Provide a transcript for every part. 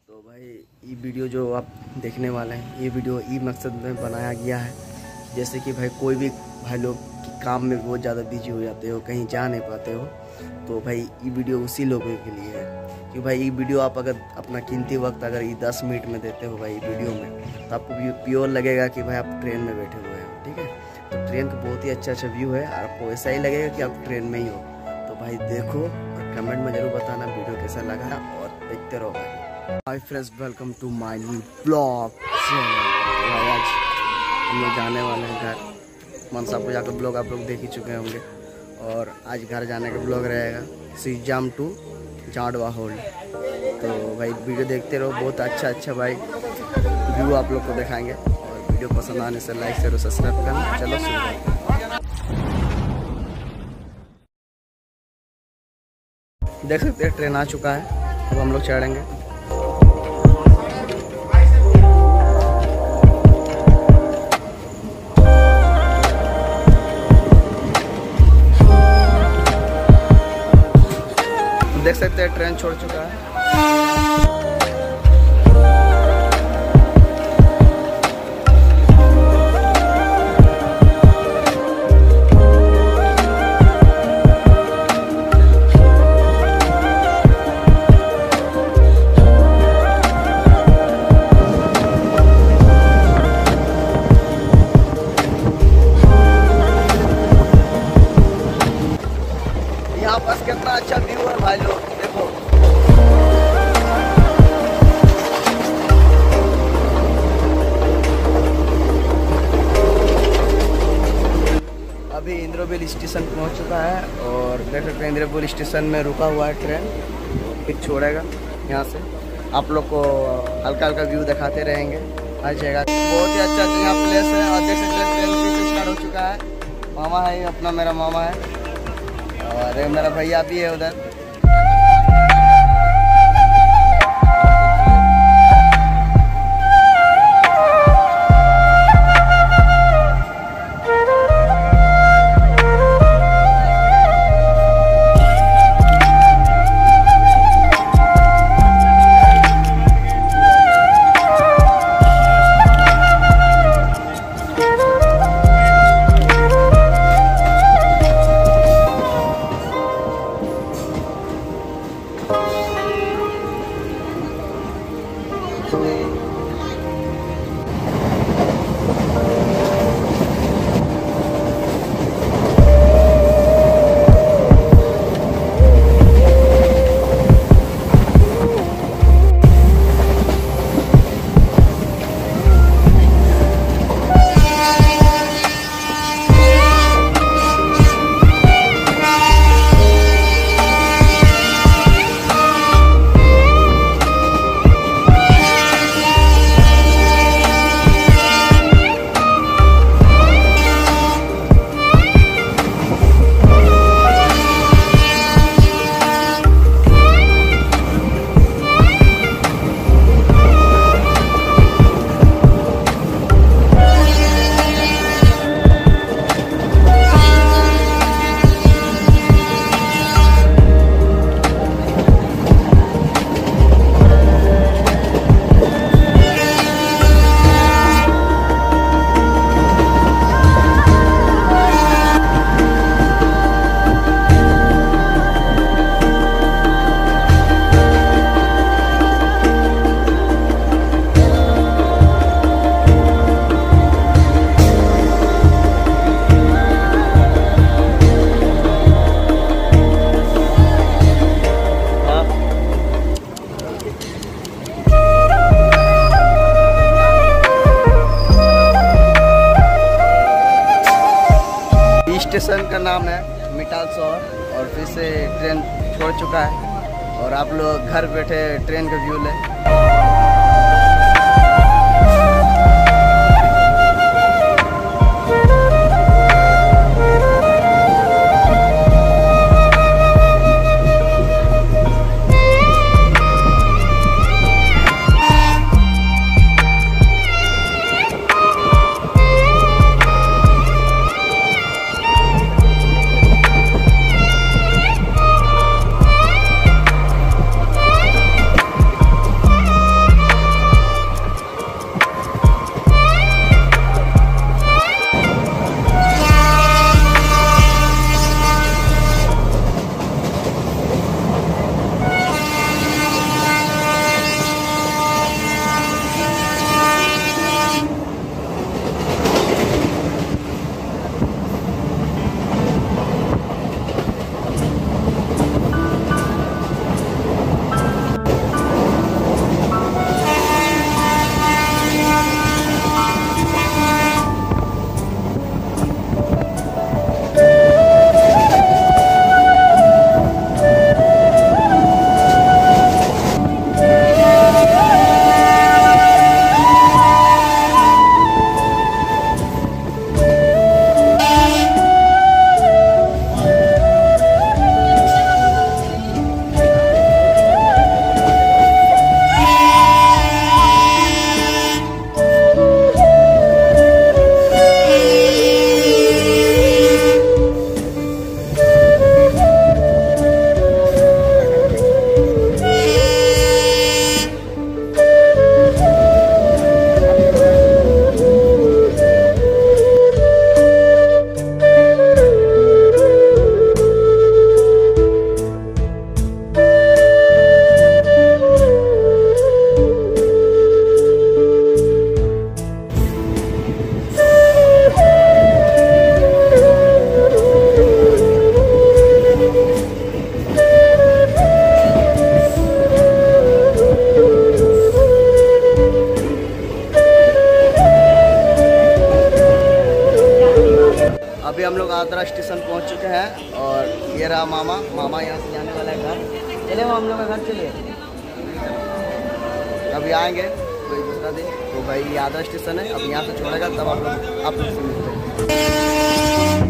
तो भाई ये वीडियो जो आप देखने वाले हैं, ये वीडियो ई मकसद में बनाया गया है, जैसे कि भाई कोई भी भाई लोग काम में बहुत ज़्यादा बिजी हो जाते हो, कहीं जा नहीं पाते हो, तो भाई ये वीडियो उसी लोगों के लिए है। कि भाई ये वीडियो आप अगर अपना कीमती वक्त अगर ये 10 मिनट में देते हो भाई वीडियो में, तो आपको प्योर लगेगा कि भाई आप ट्रेन में बैठे हुए हो। ठीक है, तो ट्रेन का बहुत ही अच्छा व्यू है, आपको ऐसा ही लगेगा कि आप ट्रेन में ही हो। तो भाई देखो और कमेंट में ज़रूर बताना वीडियो कैसा लगा और देखते रहो भाई। Hi friends, welcome to my new blog channel. आज हम लोग जाने वाले हैं घर। मनसा पूजा का ब्लॉग आप लोग देख ही चुके होंगे, और आज घर जाने का ब्लॉग रहेगा सीजाम टू जाडवा होल्ड। तो भाई वीडियो देखते रहो, बहुत अच्छा भाई व्यू आप लोग को दिखाएंगे, और वीडियो पसंद आने से लाइक शेयर और सब्सक्राइब करना। चलो शुरू करते हैं। देख सकते हैं ट्रेन आ चुका है, अब हम लोग चढ़ेंगे। देख सकते हैं ट्रेन छोड़ चुका है। यहाँ पास कितना अच्छा व्यू है भाई लोग, देखो। अभी इंद्रबिल स्टेशन पहुँच चुका है, और देख सकते हैं इंद्रबिल स्टेशन में रुका हुआ है ट्रेन, फिर छोड़ेगा यहाँ से। आप लोग को हल्का व्यू दिखाते रहेंगे हर जगह। बहुत ही अच्छा यहाँ प्लेस है, और देख सकते हैं ट्रेन फिर से स्टार्ट हो चुका है। मामा है अपना, मेरा मामा है, और मेरा भैया भी है उधर। स्टेशन का नाम है मिटालसौर, और फिर से ट्रेन छोड़ चुका है, और आप लोग घर बैठे ट्रेन का व्यू लें। यादरा स्टेशन पहुंच चुके हैं और ये रहा मामा यहाँ से जाने वाला है घर। चले हम लोग का घर चलिए, अभी आएंगे कोई दूसरा दिन। तो भाई यादरा स्टेशन है, अब यहाँ से छोड़ेगा तब आप लोग से मिलते हैं।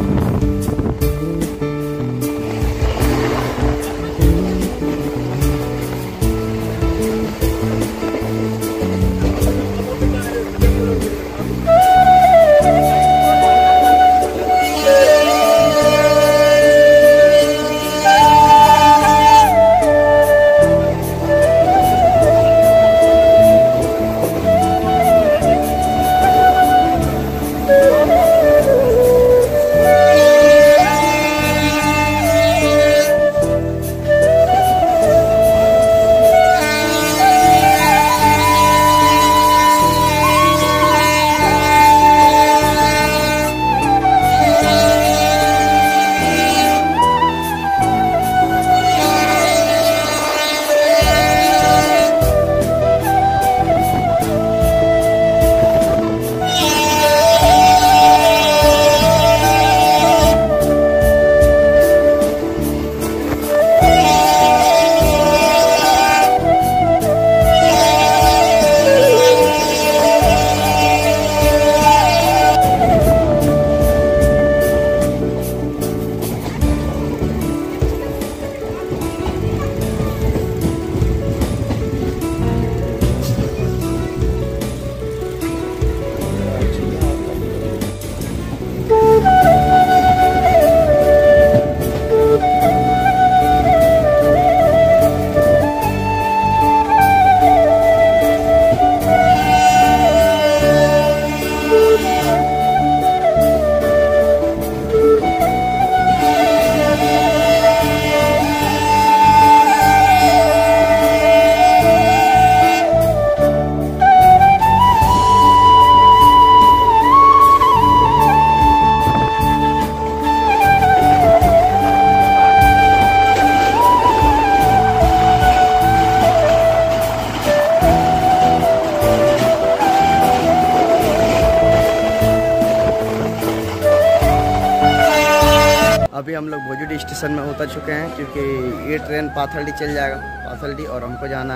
अभी हम लोग भोजड़ी स्टेशन में उतर चुके हैं क्योंकि ये ट्रेन पाथरडी चल जाएगा, पाथरडी, और हमको जाना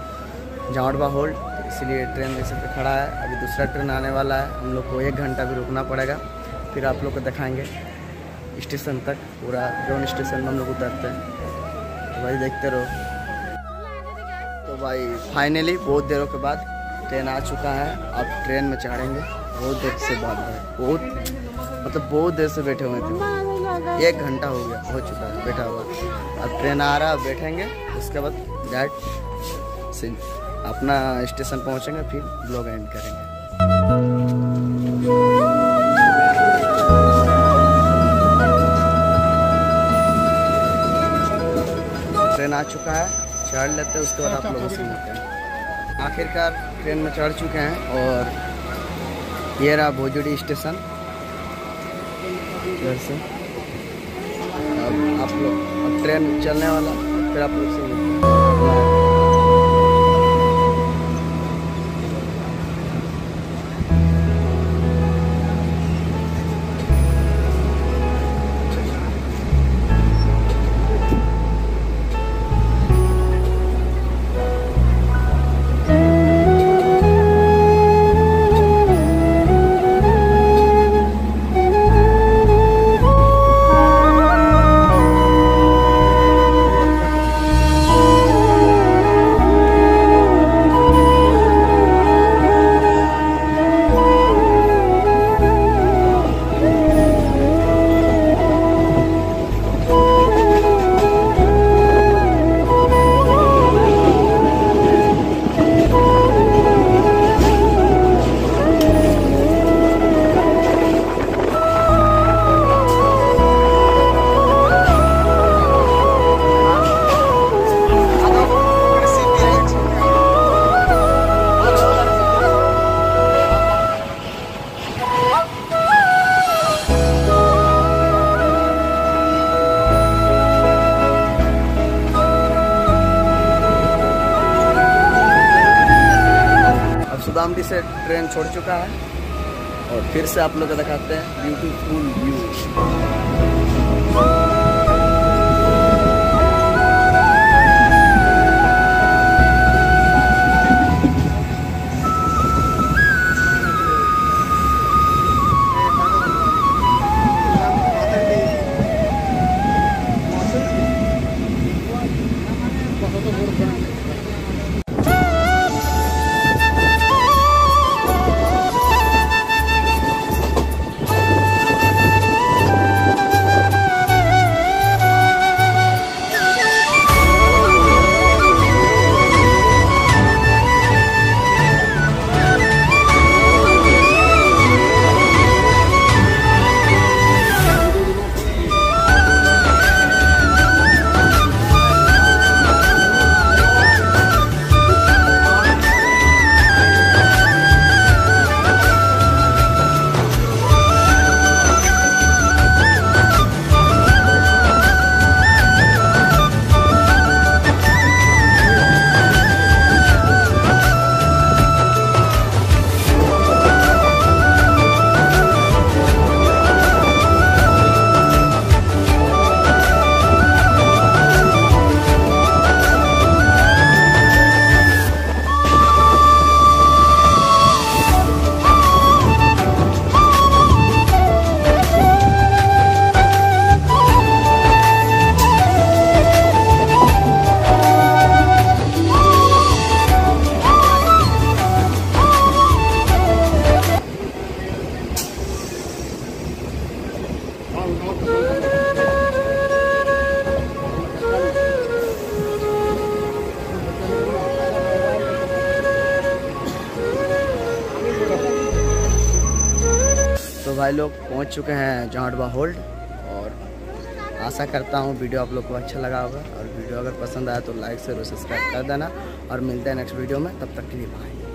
है जावड़वा होल्ड, इसलिए ट्रेन जैसे पे खड़ा है। अभी दूसरा ट्रेन आने वाला है, हम लोग को 1 घंटा भी रुकना पड़ेगा, फिर आप लोग को दिखाएंगे स्टेशन तक, पूरा जौन स्टेशन में हम लोग उतरते हैं। तो भाई देखते रहो। तो भाई फाइनली बहुत देरों के बाद ट्रेन आ चुका है, अब ट्रेन में चढ़ेंगे। बहुत देर से बाद बहुत देर से बैठे हुए थे, 1 घंटा हो चुका है बैठा हुआ। अब ट्रेन आ रहा है, बैठेंगे, उसके बाद डायरेक्ट से अपना स्टेशन पहुंचेंगे, फिर ब्लॉग एंड करेंगे। ट्रेन आ चुका है, चढ़ लेते हैं, उसके बाद आप लोगों से मिलते हैं। आखिरकार ट्रेन में चढ़ चुके हैं और ये रहा भोजड़ी स्टेशन। इधर से अब आप लोग, अब ट्रेन चलने वाला, फिर आप लोग से मिलते हैं। सुदामडी से ट्रेन छोड़ चुका है और फिर से आप लोग को दिखाते हैं ब्यूटीफुल व्यू। तो भाई लोग पहुंच चुके हैं जहाड़वा होल्ड, और आशा करता हूं वीडियो आप लोग को अच्छा लगा होगा। और वीडियो अगर पसंद आया तो लाइक शेयर और सब्सक्राइब कर देना, और मिलते हैं नेक्स्ट वीडियो में। तब तक के लिए बाय।